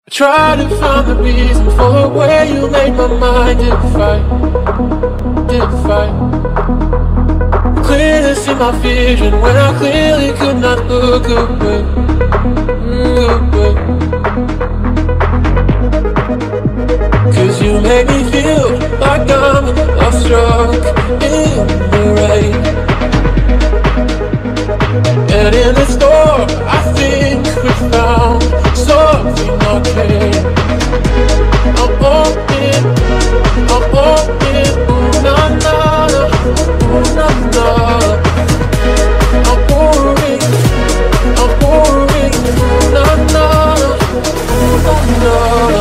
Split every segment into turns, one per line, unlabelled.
I try to find the reason for where you made my mind didn't fight. Clear to see my vision when I clearly could not look away. Cause you make me feel like I'm lost-struck in the rain. And in the storm I think we found something arcane. I'm open, ooh na na, ooh na na. I'm pouring, ooh na na, ooh na na.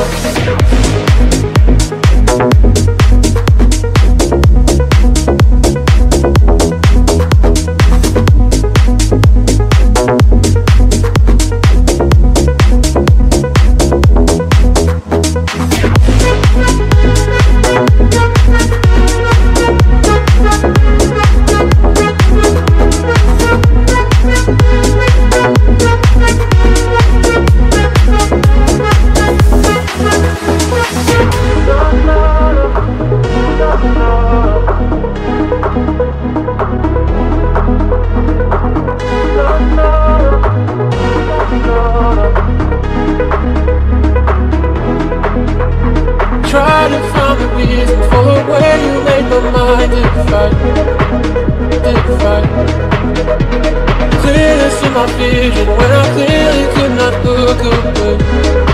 Try to find the reason for where you made my mind didn't fight. Clear to see my vision when I clearly could not look away.